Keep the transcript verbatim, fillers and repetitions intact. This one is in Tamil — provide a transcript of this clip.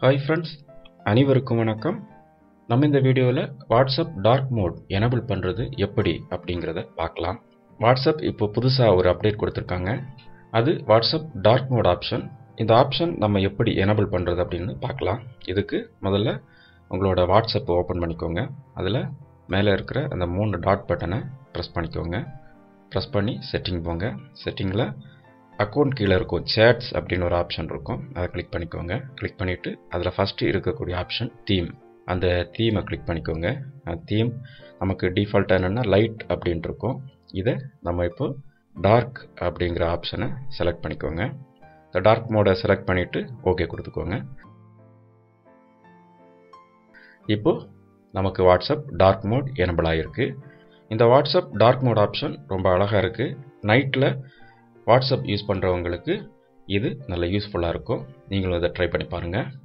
ஹாய் ஃப்ரெண்ட்ஸ், அனைவருக்கும் வணக்கம். நம்ம இந்த வீடியோவில் வாட்ஸ்அப் டார்க் மோட் எனபிள் பண்ணுறது எப்படி அப்படிங்கிறத பார்க்கலாம். வாட்ஸ்அப் இப்போ புதுசாக ஒரு அப்டேட் கொடுத்துருக்காங்க. அது வாட்ஸ்அப் டார்க் மோட் ஆப்ஷன். இந்த ஆப்ஷன் நம்ம எப்படி எனபிள் பண்ணுறது அப்படின்னு பார்க்கலாம். இதுக்கு முதல்ல உங்களோட வாட்ஸ்அப் ஓப்பன் பண்ணிக்கோங்க. அதில் மேலே இருக்கிற அந்த மூணு டாட் பட்டனை ப்ரெஸ் பண்ணிக்கோங்க. ப்ரெஸ் பண்ணி செட்டிங் போங்க. செட்டிங்கில் அக்கௌண்ட் கீழே இருக்கும் சேட்ஸ் அப்படின்னு ஒரு ஆப்ஷன் இருக்கும். அதை கிளிக் பண்ணிக்கோங்க. கிளிக் பண்ணிவிட்டு அதில் ஃபஸ்ட்டு இருக்கக்கூடிய ஆப்ஷன் தீம். அந்த தீமை கிளிக் பண்ணிக்கோங்க. தீம் நமக்கு டிஃபால்ட்டாக என்னென்னா லைட் அப்படின்ட்டு இருக்கும். இதை நம்ம இப்போ டார்க் அப்படிங்கிற ஆப்ஷனை செலக்ட் பண்ணிக்கோங்க. இந்த டார்க் மோடை செலக்ட் பண்ணிவிட்டு ஓகே கொடுத்துக்கோங்க. இப்போது நமக்கு வாட்ஸ்அப் டார்க் மோட் எனபிள் ஆகிருக்கு. இந்த வாட்ஸ்அப் டார்க் மோட் ஆப்ஷன் ரொம்ப அழகாக இருக்குது. நைட்டில் வாட்ஸ்அப் யூஸ் பண்ணுறவங்களுக்கு இது நல்ல யூஸ்ஃபுல்லாக இருக்கும். நீங்களும் இதை ட்ரை பண்ணி பாருங்கள்.